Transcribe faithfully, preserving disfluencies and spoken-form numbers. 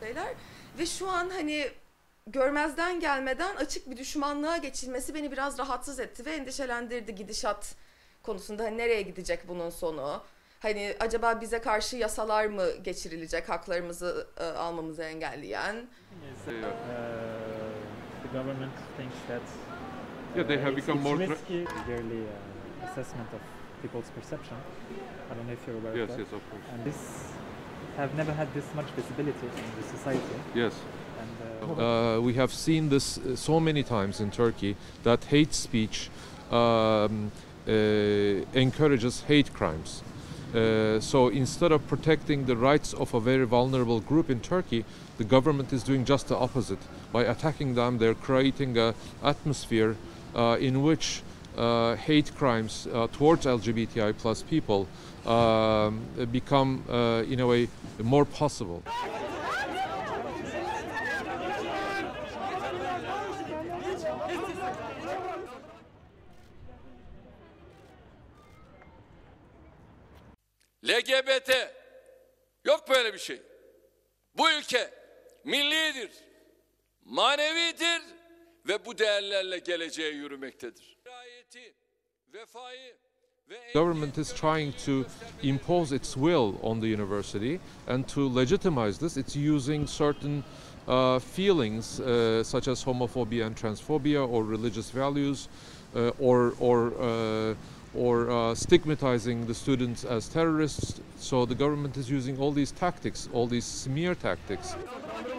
şeyler. Ve şu an hani görmezden gelmeden açık bir düşmanlığa geçilmesi beni biraz rahatsız etti ve endişelendirdi gidişat konusunda. Hani nereye gidecek bunun sonu? Hani acaba bize karşı yasalar mı geçirilecek haklarımızı e, almamızı engelleyen? Is, uh, the government thinks that uh, Yeah, they have it's, become it's more. risky. Yearly uh, assessment of people's perception. I don't know if you're aware Yes, of that. yes, of course. And this have never had this much visibility in the society. Yes. And, uh, Uh, we have seen this uh, so many times in Turkey that hate speech um, uh, encourages hate crimes. Uh, so instead of protecting the rights of a very vulnerable group in Turkey, the government is doing just the opposite. By attacking them, they're creating an atmosphere uh, in which uh, hate crimes uh, towards L G B T I plus people um, become, uh, in a way, more possible. L G B T yok böyle bir şey. Bu ülke millidir, manevidir ve bu değerlerle geleceğe yürümektedir. Government is trying to impose its will on the university, and to legitimize this, it's using certain uh, feelings uh, such as homophobia and transphobia, or religious values, uh, or or uh, or uh, stigmatizing the students as terrorists. So the government is using all these tactics, all these smear tactics.